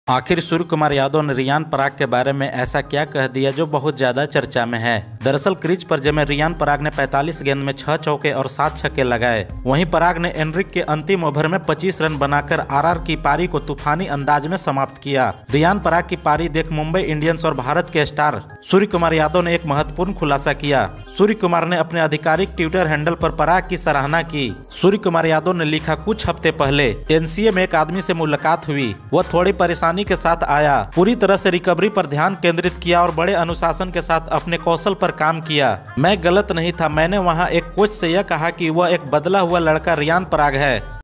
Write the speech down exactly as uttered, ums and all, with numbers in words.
आखिर सूर्य कुमार यादव ने रियान पराग के बारे में ऐसा क्या कह दिया जो बहुत ज्यादा चर्चा में है। दरअसल क्रीज पर जमे रियान पराग ने पैंतालीस गेंद में छह चौके और सात छक्के लगाए। वहीं पराग ने एनरिक के अंतिम ओवर में पच्चीस रन बनाकर आरआर की पारी को तूफानी अंदाज में समाप्त किया। रियान पराग की पारी देख मुंबई इंडियंस और भारत के स्टार सूर्य कुमार यादव ने एक महत्वपूर्ण खुलासा किया। सूर्य कुमार ने अपने आधिकारिक ट्विटर हैंडल पर पराग की सराहना की। सूर्य कुमार यादव ने लिखा, कुछ हफ्ते पहले एनसीए में एक आदमी से मुलाकात हुई। वह थोड़ी परेशानी के साथ आया, पूरी तरह से रिकवरी पर ध्यान केंद्रित किया और बड़े अनुशासन के साथ अपने कौशल पर काम किया। मैं गलत नहीं था। मैंने वहां एक कोच से यह कहा कि वह एक बदला हुआ लड़का रियान पराग है।